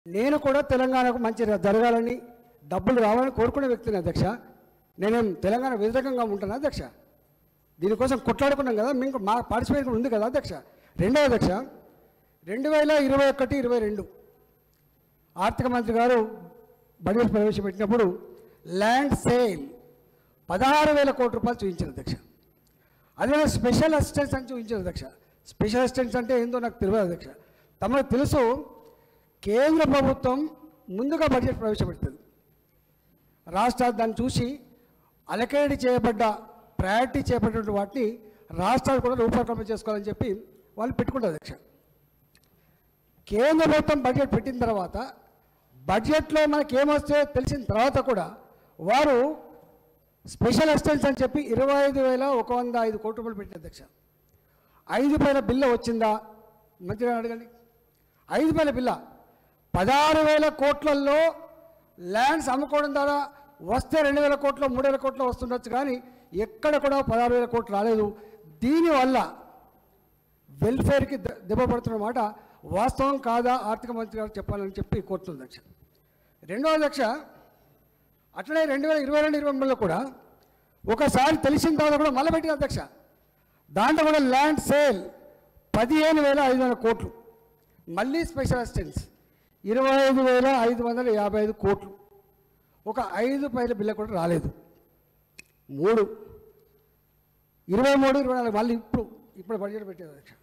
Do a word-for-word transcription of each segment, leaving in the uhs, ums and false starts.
నేను కూడా తెలంగాణకు మంచి జరగాలని డబ్బులు రావాలని కోరుకునే వ్యక్తిని అధ్యక్ష. నేనేం తెలంగాణ వ్యతిరేకంగా ఉంటాను అధ్యక్ష. దీనికోసం కొట్లాడుకున్నాం కదా, మీకు మా పార్టిసిపేషన్ ఉంది కదా అధ్యక్ష. రెండవ అధ్యక్ష, రెండు వేల ఇరవై ఒకటి ఇరవై రెండు ఆర్థిక మంత్రి గారు బడ్జెట్ ప్రవేశపెట్టినప్పుడు ల్యాండ్ సేల్ పదహారు వేల కోట్ల రూపాయలు చూపించారు అధ్యక్ష. అదే స్పెషల్ అసిస్టెంట్స్ అని చూపించారు అధ్యక్ష. స్పెషల్ అసిస్టెంట్స్ అంటే ఏందో నాకు తెలియదు అధ్యక్ష. తమకు తెలుసు, కేంద్ర ప్రభుత్వం ముందుగా బడ్జెట్ ప్రవేశపెడుతుంది, రాష్ట్రాలు దాన్ని చూసి అలకేట్ చేయబడ్డ ప్రయారిటీ చేయబడిన వాటిని రాష్ట్రాలు కూడా రూపకల్పన చేసుకోవాలని చెప్పి వాళ్ళు పెట్టుకుంటారు అధ్యక్ష. కేంద్ర ప్రభుత్వం బడ్జెట్ పెట్టిన తర్వాత బడ్జెట్లో మనకి ఏమొస్తే తెలిసిన తర్వాత కూడా వారు స్పెషల్ అసిస్టెంట్స్ అని చెప్పి ఇరవై ఐదు వేల ఒక వంద ఐదు కోట్ల రూపాయలు పెట్టిన అధ్యక్ష. ఐదు వేల బిల్ల వచ్చిందా మంత్రి గారు అడగండి. ఐదు వేల బిల్ల పదహారు వేల కోట్లలో ల్యాండ్స్ అమ్ముకోవడం ద్వారా వస్తే రెండు వేల కోట్లు మూడు వేల కోట్లు వస్తుండొచ్చు, కానీ ఎక్కడ కూడా పదహారు వేల కోట్లు రాలేదు. దీనివల్ల వెల్ఫేర్కి దెబ్బ పడుతున్నమాట వాస్తవం కాదా ఆర్థిక మంత్రి గారు చెప్పాలని చెప్పి కోరుతుంది అధ్యక్ష. రెండవ అధ్యక్ష, అట్లనే రెండు వేల ఇరవై రెండు ఇరవై మూడులో కూడా ఒకసారి తెలిసిన తర్వాత కూడా మళ్ళీ పెట్టిన అధ్యక్ష. దాంట్లో కూడా ల్యాండ్ సేల్ పదిహేను వేల ఐదు వందల కోట్లు, మళ్ళీ స్పెషల్ అసిస్టెంట్స్ ఇరవై ఐదు వేల ఐదు వందల యాభై ఐదు కోట్లు, ఒక ఐదు పైల బిల్ల కూడా రాలేదు. మూడు ఇరవై మూడు ఇరవై నాలుగు మళ్ళీ ఇప్పుడు ఇప్పుడు బడ్జెట్ పెట్టేది అధ్యక్ష.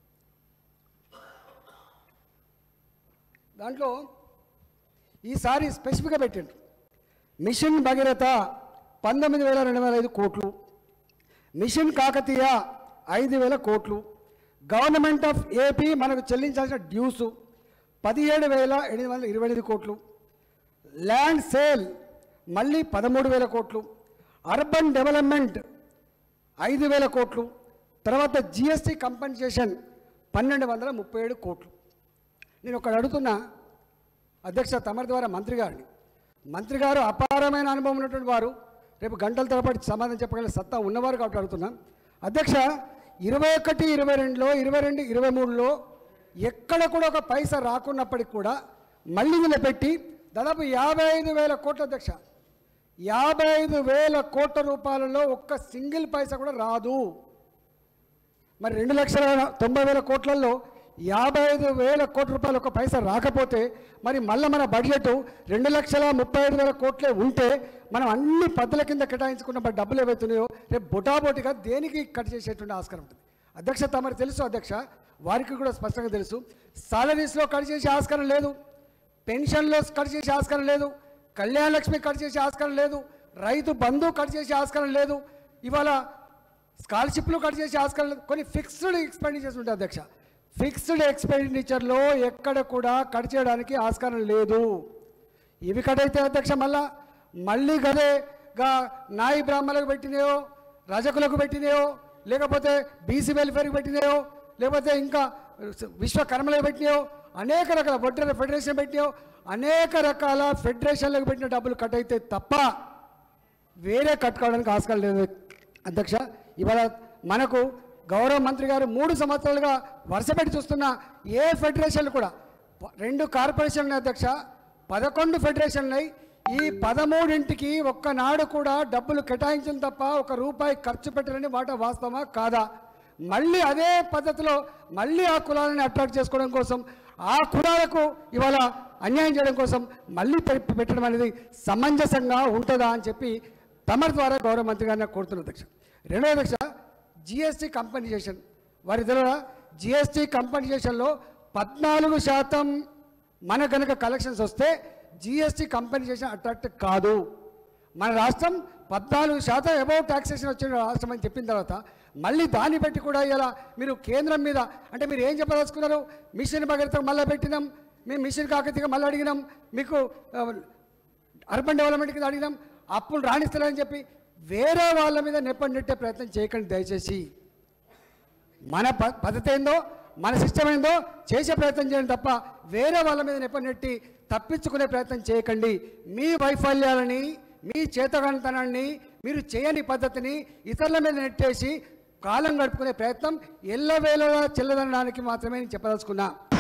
దాంట్లో ఈసారి స్పెసిఫిక్గా పెట్టిండ్రు. మిషన్ భగీరథ పంతొమ్మిది వేల రెండు వేల ఐదు కోట్లు, మిషన్ కాకతీయ ఐదు వేల కోట్లు, గవర్నమెంట్ ఆఫ్ ఏపీ మనకు చెల్లించాల్సిన డ్యూసు పదిహేడు వేల ఎనిమిది వందల ఇరవై ఎనిమిది కోట్లు, ల్యాండ్ సేల్ మళ్ళీ పదమూడు వేల కోట్లు, అర్బన్ డెవలప్మెంట్ ఐదు వేల కోట్లు, తర్వాత జిఎస్టీ కంపెన్సేషన్ పన్నెండు వందల ముప్పై ఏడు కోట్లు. నేను ఒకటి అడుగుతున్నా అధ్యక్ష, తమరి ద్వారా మంత్రి గారిని, మంత్రి గారు అపారమైన అనుభవం ఉన్నటువంటి వారు, రేపు గంటల తరబడి సమాధానం చెప్పగల సత్తా ఉన్నవారు కాబట్టి అడుగుతున్నాం అధ్యక్ష. ఇరవై ఒకటి ఇరవై రెండులో ఇరవై రెండు ఇరవై మూడులో ఎక్కడ కూడా ఒక పైసా రాకున్నప్పటికి కూడా మళ్ళీ నిలబెట్టి దాదాపు యాభై ఐదు వేల కోట్ల అధ్యక్ష, యాభై ఐదు వేల కోట్ల రూపాయలలో ఒక్క సింగిల్ పైసా కూడా రాదు. మరి రెండు లక్షల తొంభై వేల కోట్లలో యాభై ఐదు వేల కోట్ల రూపాయలు ఒక పైసా రాకపోతే మరి మళ్ళీ మన బడ్జెట్ రెండు లక్షల ముప్పై ఐదు వేల కోట్లే ఉంటే మనం అన్ని పద్ధతుల కింద కేటాయించుకున్న డబ్బులు ఏవైతున్నాయో రేపు బొటాబోటిగా దేనికి కట్ చేసేటువంటి ఆస్కారం ఉంటుంది అధ్యక్ష. తమరికి తెలుసు అధ్యక్ష, వారికి కూడా స్పష్టంగా తెలుసు, సాలరీస్లో కట్ చేసే ఆస్కారం లేదు, పెన్షన్లో కట్ చేసే ఆస్కారం లేదు, కళ్యాణ లక్ష్మి కట్ చేసే ఆస్కారం లేదు, రైతు బంధు కట్ చేసే ఆస్కారం లేదు, ఇవాళ స్కాలర్షిప్లు కట్ చేసే ఆస్కారం లేదు. కొన్ని ఫిక్స్డ్ ఎక్స్పెండిచర్స్ ఉంటాయి అధ్యక్ష. ఫిక్స్డ్ ఎక్స్పెండిచర్లో ఎక్కడ కూడా కట్ చేయడానికి ఆస్కారం లేదు. ఇవి కట్ అయితే అధ్యక్ష మళ్ళా మళ్ళీ గదేగా నాయి బ్రాహ్మణులకు పెట్టినాయో, రజకులకు పెట్టినాయో, లేకపోతే బీసీ వెల్ఫేర్కి పెట్టినాయో, లేకపోతే ఇంకా విశ్వకర్మలకు పెట్టినాయో, అనేక రకాల ఒడ్డర ఫెడరేషన్ పెట్టినాయో, అనేక రకాల ఫెడరేషన్లకు పెట్టిన డబ్బులు కట్ అయితే తప్ప వేరే కట్టుకోవడానికి ఆస్కారం లేదు అధ్యక్ష. ఇవాళ మనకు గౌరవ మంత్రి గారు మూడు సంవత్సరాలుగా వరుసపెట్టి చూస్తున్న ఏ ఫెడరేషన్లు కూడా, రెండు కార్పొరేషన్లు అధ్యక్ష, పదకొండు ఫెడరేషన్లు, ఈ పదమూడింటికి ఒక్కనాడు కూడా డబ్బులు కేటాయించిన తప్ప ఒక రూపాయి ఖర్చు పెట్టాలని మాట వాస్తవమా కాదా? మళ్ళీ అదే పద్ధతిలో మళ్ళీ ఆ కులాలని అట్రాక్ట్ చేసుకోవడం కోసం, ఆ కులాలకు ఇవాళ అన్యాయం చేయడం కోసం మళ్ళీ పెట్టడం అనేది సమంజసంగా ఉంటుందా అని చెప్పి తమరి ద్వారా గౌరవ మంత్రి గారిని కోరుతున్న అధ్యక్ష. రెండో అధ్యక్ష, జిఎస్టీ కంపెన్సేషన్, వారి ద్వారా జిఎస్టీ కంపెన్సేషన్లో పద్నాలుగు శాతం మన కనుక కలెక్షన్స్ వస్తే జిఎస్టీ కంపెన్సేషన్ అట్రాక్ట్ కాదు. మన రాష్ట్రం పద్నాలుగు శాతం అబౌవ్ ట్యాక్సేషన్ వచ్చిన రాష్ట్రం అని చెప్పిన తర్వాత మళ్ళీ దాన్ని బట్టి కూడా ఇలా మీరు కేంద్రం మీద అంటే మీరు ఏం చెప్పదలుచుకున్నారు? మిషన్ భగీరథకు మళ్ళీ పెట్టినాం, మేము మిషన్ కాకతీయగా మళ్ళీ అడిగినాం, మీకు అర్బన్ డెవలప్మెంట్ కింద అడిగినాం, అప్పులు రాణిస్తారని చెప్పి వేరే వాళ్ళ మీద నెప్పని నెట్టే ప్రయత్నం చేయకండి దయచేసి. మన పద్ధతి ఏందో, మన సిస్టమ్ ఏందో చేసే ప్రయత్నం చేయండి తప్ప వేరే వాళ్ళ మీద నెప్పని నెట్టి తప్పించుకునే ప్రయత్నం చేయకండి. మీ వైఫల్యాలని, మీ చేతగానితనాన్ని, మీరు చేయని పద్ధతిని ఇతరుల మీద నెట్టేసి కాలం గడుపుకునే ప్రయత్నం ఎల్లవేళలా చెల్లదనడానికి మాత్రమే నేను చెప్పదలుచుకున్నా.